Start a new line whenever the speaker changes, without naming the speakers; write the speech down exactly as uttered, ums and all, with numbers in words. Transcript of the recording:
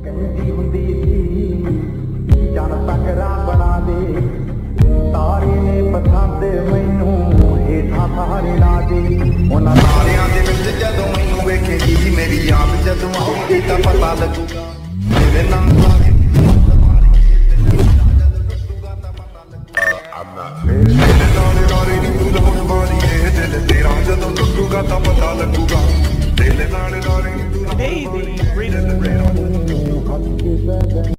ਕਹਿੰਦੀ ਹੁੰਦੀ ਸੀ ਜਨ ਤਕਰਾ ਬਣਾ ਦੇ ਤਾਰੇ ਨੇ ਪਸੰਦ ਮੈਨੂੰ ਹੇਠਾਂ ਸਾਰੇ ਨਾ ਦੇ ਉਹਨਾਂ ਤਾਰਿਆਂ ਦੇ ਵਿੱਚ ਜਦੋਂ ਮੈਨੂੰ ਵੇਖੇਗੀ ਮੇਰੀ ਯਾਦ ਜਦੋਂ ਆਉਗੀ ਤਾਂ ਪਤਾ ਲੱਗੂਗਾ ਮੇਰੇ ਨਾਲ ਲਾਗੇ ਮੇਰੇ ਨਾਲੇ ਨਾਲੇ ਨੀ ਤੂੰ ਲਾਉਣ ਵਾਲੀ ਏ ਦਿਲ ਤੇਰਾ ਜਦੋਂ ਟੁੱਟੂਗਾ ਤਾਂ ਪਤਾ ਲੱਗੂਗਾ ਦਿਲ ਨਾਲੇ ਨਾਲੇ ਨੀ ਤੂੰ ਲਾਉਣ ਵਾਲੀ ਏ ਦਿਲ ਤੇਰਾ